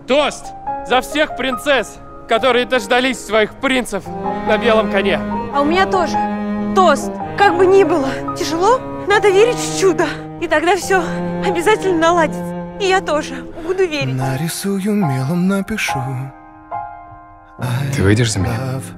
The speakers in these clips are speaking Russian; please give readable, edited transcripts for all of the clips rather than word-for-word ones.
Тост за всех принцесс, которые дождались своих принцев на белом коне. А у меня тоже. Тост. Как бы ни было тяжело, надо верить в чудо. И тогда все обязательно наладится. И я тоже буду верить. Нарисую мелом, напишу. Ты выйдешь за меня?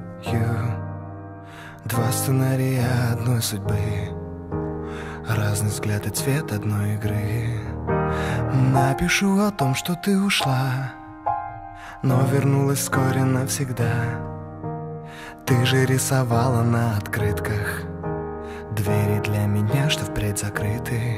Два сценария одной судьбы, разный взгляд и цвет одной игры. Напишу о том, что ты ушла, но вернулась вскоре навсегда. Ты же рисовала на открытках двери для меня, что впредь закрыты.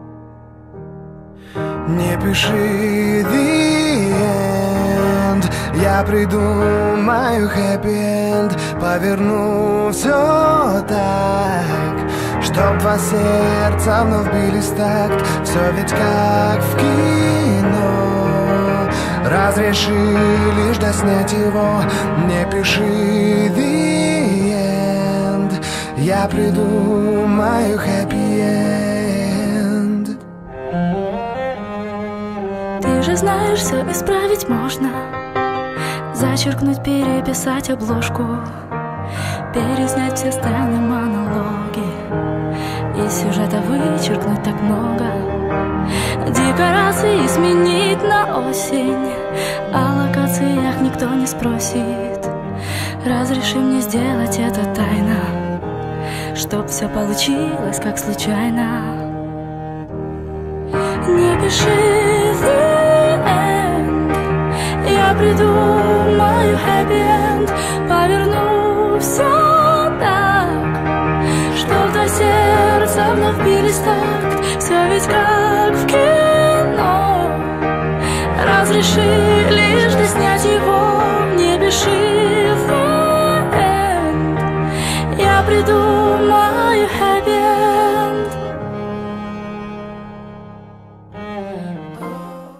Не пиши the end, я придумаю хэппи-энд, поверну все так, чтоб два сердца вновь бились в такт. Все ведь как в кино, разреши лишь доснять его. Не пиши the end, я придумаю хэппи-энд. Ты же знаешь, все исправить можно. Зачеркнуть, переписать обложку, переснять все сцены, монологи, из сюжета вычеркнуть так много. Декорации сменить на осень, о локациях никто не спросит. Разреши мне сделать это тайно, чтоб все получилось как случайно. Не пиши the end, я придумаю хэппи-энд, поверну все так, чтоб до сердца вновь бились такт. Все ведь как в кино, разреши лишь доснять его. Не пиши the end, я придумаю